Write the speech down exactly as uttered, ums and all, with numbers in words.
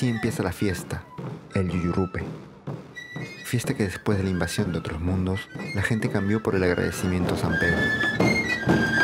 Así empieza la fiesta, el Yuyurrupe. Fiesta que después de la invasión de otros mundos, la gente cambió por el agradecimiento a San Pedro.